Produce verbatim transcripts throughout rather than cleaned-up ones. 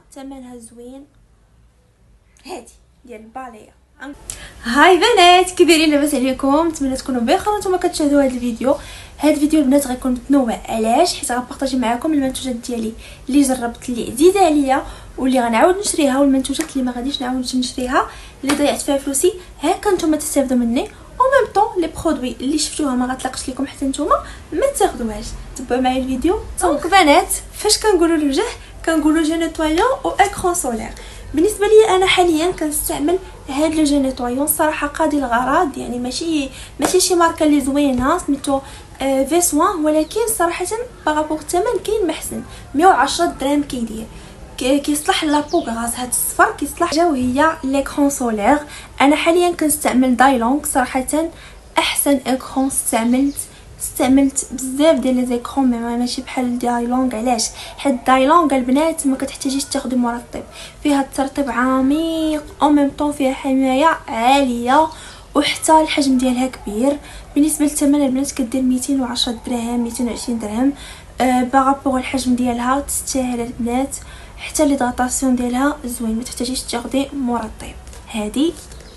ثمنها زوين. هادي ديال باليا. هاي بنات، كي دايرين؟ لاباس عليكم؟ نتمنى تكونوا بخير وانتم كتشاهدوا هذا الفيديو. هذا الفيديو البنات غيكون متنوع. علاش؟ حيت غنبارطاجي معكم المنتوجات ديالي اللي جربت اللي عزيزه عليا واللي غنعاود نشريها، والمنتوجات اللي ما غاديش نعاود نشريها اللي ضيعت فيها فلوسي هكا نتوما تستافدوا مني. او ميم طون لي برودوي اللي شفتوها ما غتلاقش لكم حتى نتوما ما تاخذوهاش. تبعوا معايا الفيديو. دونك بنات، فاش كنقولوا الوجه كنقولوا جو نيتوايون او اكرون سولير. بالنسبه لي انا حاليا كنستعمل هاد لو جو نيتوايون، صراحه قاضي الغرض، يعني ماشي ماشي شي ماركه اللي زوينه سميتو آه في سوان، ولكن صراحه بارابور الثمن كاين محسن. مية وعشرة درهم كيدير، كيصلح لابو غاز هاد الصفر، كيصلح جا وهي ليكرون سولير. انا حاليا كنستعمل دايلونغ، صراحه احسن اكرون استعملت استعملت بزاف ديال لي زيكرون، مي ماشي بحال دايلونغ. علاش؟ حيت دايلونغ البنات ما كتحتاجيش تاخدي مرطب، فيها الترطيب عميق او ميم طون فيها حمايه عاليه، وحتى الحجم ديالها كبير. بالنسبه للثمن البنات كدير ميتين وعشرة درهم ميتين وعشرين درهم. أه بارابور الحجم ديالها تستاهل البنات، حتى ليدغاطاسيون ديالها زوين، ما تحتاجيش تاخدي مرطب. هذه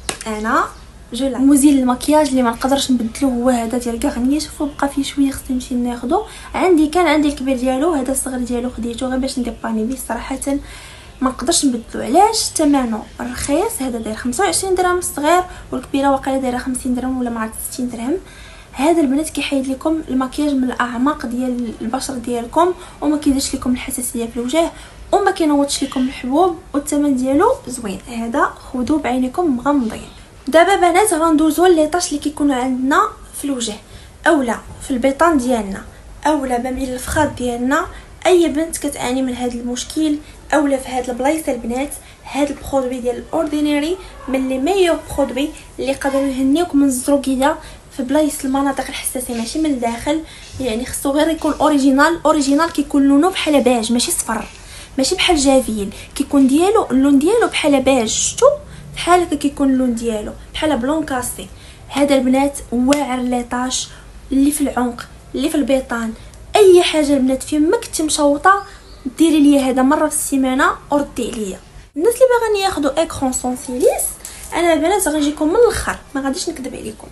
انا جو مزيل المكياج اللي ما نقدرش نبدلو هو هذا ديال غارنيer. شوفوا بقى فيه شويه، خصني نمشي ناخذو. عندي كان عندي الكبير ديالو، هذا الصغير ديالو خديته غير باش نديباني بيه، صراحه ما نقدرش نبدلو. علاش؟ ثمنه رخيص. هذا داير خمسة وعشرين درهم الصغير، والكبيره واقيلا دايره خمسين درهم ولا مع ستين درهم. هذا البنات كيحيد لكم المكياج من الاعماق ديال البشره ديالكم، وما كيديرش لكم الحساسيه في الوجه، وما كينوضش لكم الحبوب، والثمن ديالو زوين. هذا خذوه بعينكم مغمضين. دابا بنات غندوزو ليطاش اللي كيكونوا عندنا في الوجه، اولا في البيطان ديالنا، اولا ما بين الفخاذ ديالنا. اي بنت كتعاني من هذا المشكل، اولا في هاد البلايص البنات، هاد البرودوي ديال الاوردينيري من لي ميور برودوي اللي يقدروا يهنيوك من الزروقيه في بلايص المناطق الحساسه، ماشي من الداخل. يعني خصو غير يكون اوريجينال. اوريجينال كيكون لونه بحال باج، ماشي صفر، ماشي بحال جافيل، كيكون ديالو اللون ديالو بحال باج. شفتوا بحال هكا كيكون اللون ديالو بحال بلون كاسي. هذا البنات واعر ليطاش اللي في العنق، اللي في البيطان، اي حاجه البنات في ما كنتي مشوطه ديري لي هذا مره في السيمانه وردي عليا. الناس اللي باغيين ياخذوا اكرون سونسيليس، انا البنات غنجيكم من الاخر، ما غاديش نكذب عليكم.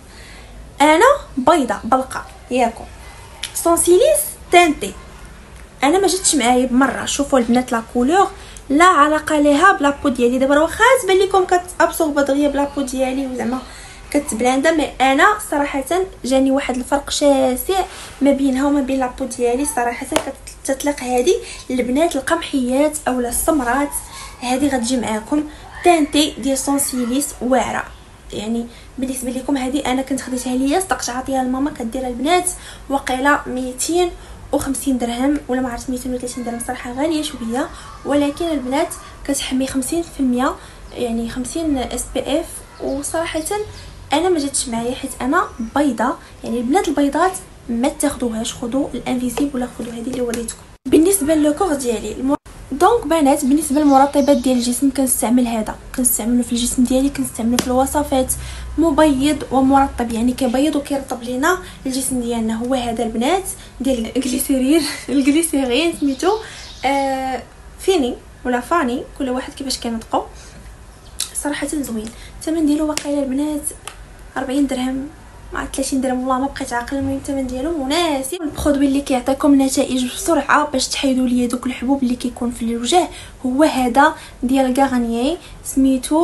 انا بيضه بلقه ياكم سونسيليس تانتي، انا ما جاتش معايا بمره. شوفوا البنات لا كولور لا علاقه ليها بلابو ديالي. دابا واخا تبان لكم كتابسورب دغيا بلابو ديالي وزعما كتبلاندا، مي انا صراحه جاني واحد الفرق شاسع ما بينها وما بين لابو ديالي. صراحه كتطلق هذه البنات القمحيات اولا السمرات، هذه غتجي معاكم تانتي ديال سونسيليس واعره. يعني بالنسبه لكم هذه انا كنت خديتها ليا، صدقت عطيها لماما، كدير البنات واقيلا ميتين وخمسين درهم ولا ما عرفت ميتين وثلاثين درهم، صراحه غاليه شويه، ولكن البنات كتحمي خمسين في المية، يعني خمسين اس بي اف. وصراحه انا ما جاتش معايا حيت انا بيضه. يعني البنات البيضات ما تاخذوهاش، خذوا الانفيزيبل ولا خذوا هذه اللي وريتكم. بالنسبه للكور ديالي الم... دونك بنات، بالنسبه للمرطبات ديال الجسم كنستعمل هذا، كنستعملو في الجسم ديالي، كنستعملو في الوصفات مبيض ومرطب، يعني كيبيض وكيرطب لينا الجسم ديالنا. هو هذا البنات ديال الجليسيرين الجليسيرين سميتو آه فيني ولا فاني، كل واحد كيفاش كينطقوا. صراحه زوين. الثمن ديالو واقيلا البنات أربعين درهم مع ثلاثين درهم، والله ما بقيت عاقل. المهم الثمن ديالو مناسب. البرودوي اللي كيعطيكم نتائج بسرعه باش تحيدوا لي دوك الحبوب اللي كيكون في الوجه هو هذا ديال غارنيer سميتو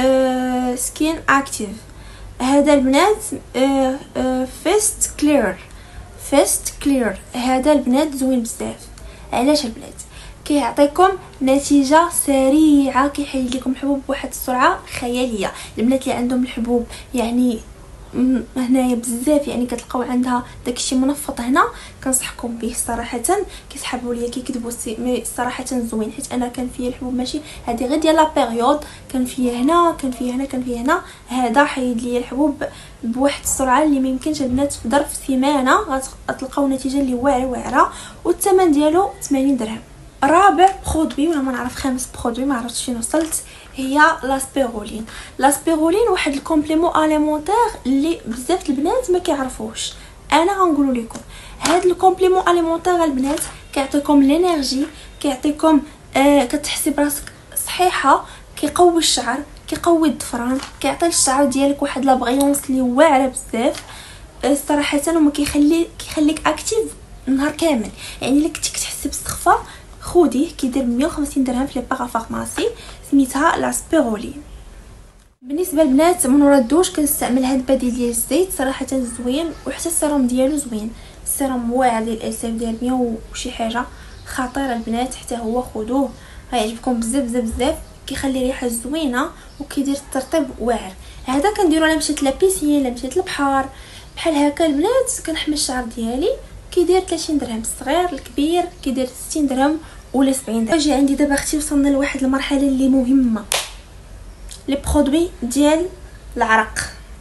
آه سكين اكتيف. هذا البنات آه آه فيست كلير فيست كلير. هذا البنات زوين بزاف. علاش البنات؟ كيعطيكم نتيجه سريعه، كيحيد لكم الحبوب بواحد السرعه خياليه. البنات اللي عندهم الحبوب يعني هنايا بزاف، يعني كتلقاو عندها داكشي منفط هنا، كنصحكم به صراحه. كيسحبوا ليا كيكذبوا مي صراحه زوين، حيت انا كان فيا الحبوب ماشي هذه غير ديال لا بيريود، كان فيا هنا كان فيا هنا كان فيا هنا. هذا حيد ليا الحبوب بواحد السرعه اللي ما يمكنش البنات في ظرف سيمانه غتلقاو نتيجه اللي واعره واعره. والثمن ديالو ثمانين درهم. رابع برودوي ولا ما نعرف خامس برودوي ما عرفتش فين وصلت، هي لاسبيرولين. لاسبيرولين واحد الكومبليمون اليمونتير اللي بزاف البنات ما كيعرفوش. انا غنقول لكم هذا الكومبليمون اليمونتير البنات كيعطيكم الانرجي، كيعطيكم آه كتحسي براسك صحيحه، كيقوي الشعر، كيقوي الضفران، كيعطي للشعر ديالك واحد لا بغيونس اللي واعره بزاف الصراحه. وما كيخلي كيخليك اكتيف النهار كامل. يعني الا كنتي كتحسي بالسخفه خوديه، كيدير مية وخمسين درهم في لي بارافارماسي، سميتها لاسبيرولين. بالنسبه للبنات من ورا الدوش كنستعمل هاد البديل ديال الزيت صراحه زوين، وحتى السيروم ديالو زوين. السيروم واعر ديال الاسف ديال مية وشي حاجه، خطير البنات، حتى هو خذوه غيعجبكم بزاف بزاف بزاف. كيخلي ريحه زوينه وكيدير الترطيب واعر. هذا كنديرو الا مشيت لابيسين، الا مشيت للبحر بحال هكا البنات، كنحمي الشعر ديالي. كيدير ثلاثين درهم الصغير، الكبير كيدير ستين درهم ولا سبعين درهم. اجي عندي دابا اختي وصلنا لواحد المرحله اللي مهمه، لي برودوي ديال العرق.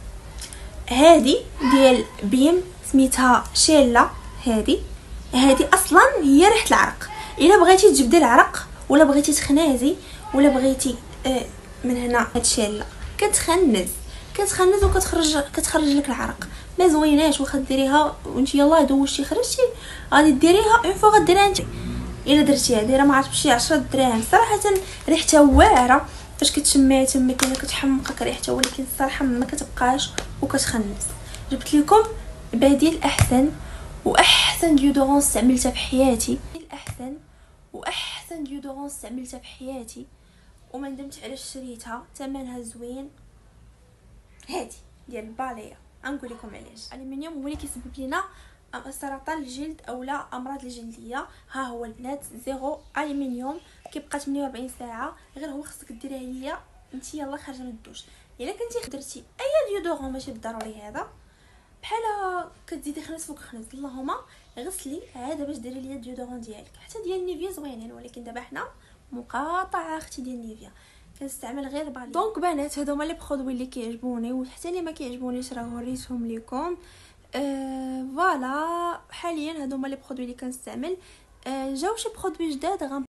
هادي ديال بيم سميتها شيلا. هادي هادي اصلا هي ريحه العرق. الا بغيتي تجبدي العرق ولا بغيتي تخنازي ولا بغيتي آه من هنا، هاد شيلا كتخنز كتخنز وكتخرج كتخرج لك العرق. ما زويناش، واخا ديريها وانت يلاه دوشتي خرجتي غادي ديريها اون فوا غديريها انت. الا درتيها دايره ما عرفت شي عشرة دراهم صراحه، ريحتها واعره فاش كتشميها تما كاينه كتحمقك ريحتها، ولكن الصراحه ما كتبقاش وكتخنس. جبت لكم بديل احسن واحسن ديودورون استعملتها في حياتي، الاحسن واحسن ديودورون استعملتها في حياتي وما ندمت علاش شريتها، ثمنها زوين. هادي ديال باليا، غنقول لكم علاش. الالومنيوم هو اللي كيسبب لنا سرطان الجلد اولا امراض الجلديه. ها هو البنات زيرو الومنيوم، كيبقى ثمانية وأربعين ساعه، غير هو خصك ديريه هي انت يلا خارجه من الدوش. الا كنتي درتي اي ديودورون ماشي بالضروري هذا، بحال كتزيدي خنس فوق خنس، اللهم غسلي عاد باش ديري ليا الديودورون ديالك. حتى ديال نيفيا زوينين، ولكن دابا حنا مقاطعه اختي ديال نيفيا كنستعمل غير بالي. دونك بنات هادو هما لي برودوي اللي كيعجبوني، وحتى اللي ما كيعجبونيش راه وريتهم لكم. أه فوالا حاليا هادو هما لي برودوي اللي كنستعمل. أه جاو شي برودوي جداد